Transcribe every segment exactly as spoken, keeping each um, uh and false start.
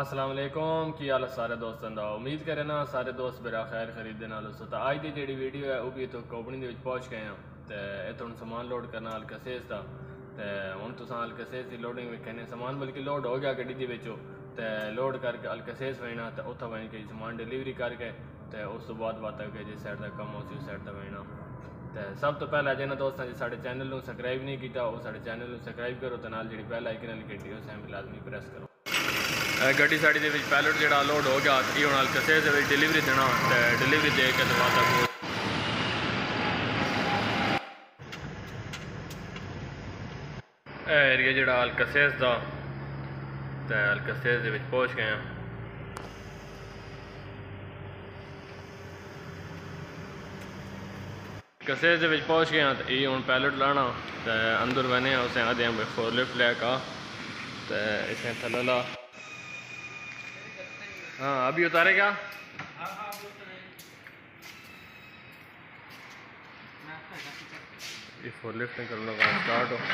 अस्सलाम वालेकुम की हाल सारे दोस्तों का उम्मीद करें ना सारे दोस्त मेरा खैर खरीदने नाल सो अज की जी वीडियो है वह भी तो कंपनी के पहुँच गए हैं तो इतने हूँ समान लोड करना अलकसेस का तो हूँ तुम अलकसेस की लोडिंग वेखने समान बल्कि लोड हो गया गड्डी के तो लोड करके अलकसेस वेना तो उतना वहीं के समान डिलीवरी करके तो उस तो बाद बात है जिस साइड का कम उस साइड का वेना तो सब तो पहले जिन्होंने दोस्तों जी साढ़े चैनल को सबसक्राइब नहीं किया वो साढ़े चैनल को सबसक्राइब करो तो नाल जी पहला आइकन वाली घंटी उस टाइम लाजमी प्रेस करो। गड्डी साड़ी के पैलेट जो लोड हो गया ये हूँ अलकसेस डिलीवरी देना तो डिलीवरी दे के तो बाद एरिया जो अलकसेस का तो अलकसेस पहुँच गए हैं। अलकसेस पहुँच गए हैं तो ये हूँ पैलेट लाना तो अंदर बने उसे आदि फोर लिफ्ट लैका तो इसे थले ला। हाँ अभी उतारे क्या ये फोर लिफ्ट कर लगा स्टार्ट हो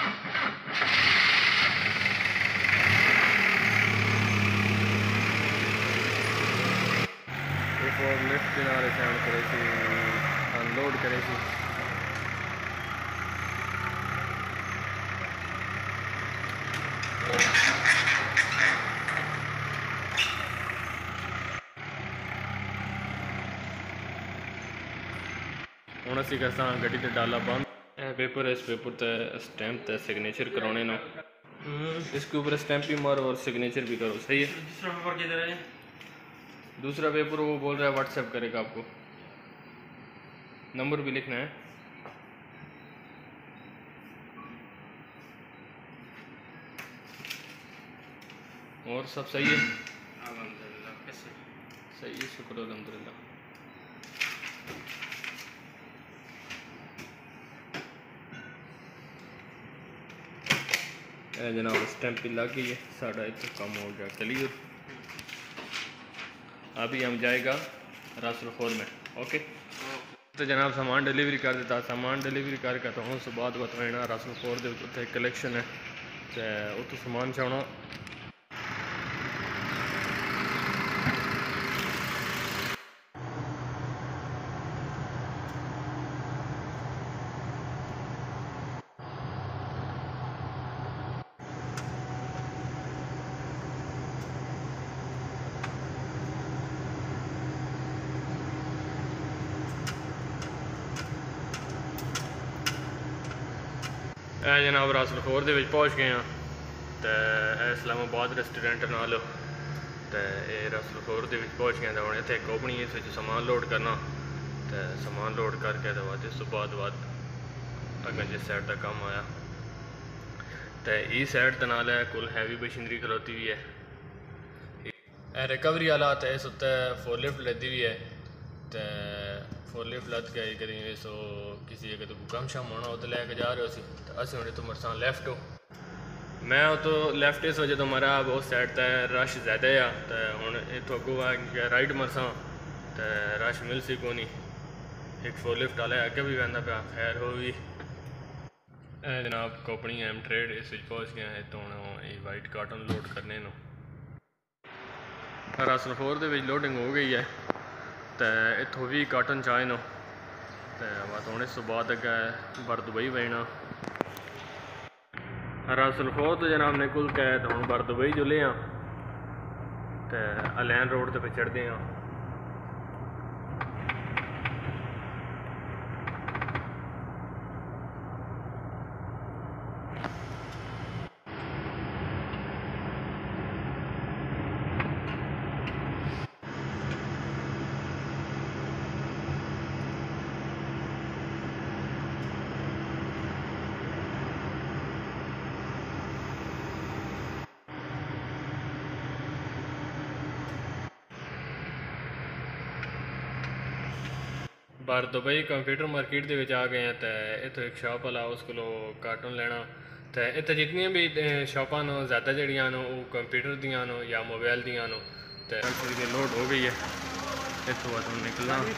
ये फोर लिफ्ट के नाल से करे सी अनलोड करे सी हूँ असी कैसा गड्डी से डाला बंद पेपर है इस पेपर ते स्टैंप ते सिग्नेचर कराने ना इसके ऊपर स्टैंप भी मारो और सिग्नेचर भी करो सही है। दूसरा पेपर किधर है? दूसरा पेपर वो बोल रहा है व्हाट्सएप करेगा आपको नंबर भी लिखना है। और सब सही है सही है शुक्र अल्हम्दुलिल्लाह। जनाब स्टैंप भी लग गई है साढ़ा इतना कम हो गया क्लियर। अभी हम जाएगा रसलखोर में ओके तो जनाब सामान डिलीवरी कर देता सामान डिलीवरी करके तो उस बाद बताना रसलखोर के उत्थे कलैक्शन है तो उत्थे समान चाहना जनाब रसलखोर के पहुँच गए हैं तो इस्लामाबाद रेस्टोरेंट नाल तो ये रसलखोर के पहुँच गए तो हम इतने कंपनी इस समान लोड करना तो समान लोड करके तो बाद इस बाद बाद अगर जिस साइड का कम आया तो इस साइड के नाल कुल हैवी मशीनरी खलोती हुई है रिकवरी वाला तो इस उत्ते फोर लिफ्ट लदी हुई है तो फोर लिफ्ट लद के करेंगे सो किसी अगर तो कम शम होना हो तो लैके जा रहे हो तो अस हूँ तो मरसा लैफ्ट हो मैं तो लैफ्ट इस वजह तो मरा उस साइड तो रश ज़्यादा है तो हूँ इतों अगू आ राइट मरसा तो रश मिल सी को नहीं एक फोर लिफ्ट वाला अगे भी बहना पाया खैर हो भी जनाब कंपनी एम ट्रेड इस पहुँच गया है तो हूँ ये वाइट कार्टन लोड करने रसलखोर के लोडिंग हो गई है तो इतों भी काटन चाहे नो तो बस हूँ इस बाद अगे बर दुबई बजना रसलखोर तो जनाब ने कुल के तो हूँ बर दुबई जुले हाँ तो अलैन रोड पर चढ़ते हैं। बाहर दुबई कंप्यूटर मार्केट के आ गए हैं तो इतों एक शॉप वाला उस को कार्टून लेना तो इतने जितनी भी शॉपां नो ज़्यादा जड़ियाँ नो वो कंप्यूटर दियाँ नो या मोबाइल दियाँ नो तो लोड हो गई है इतों बाद हम निकलना।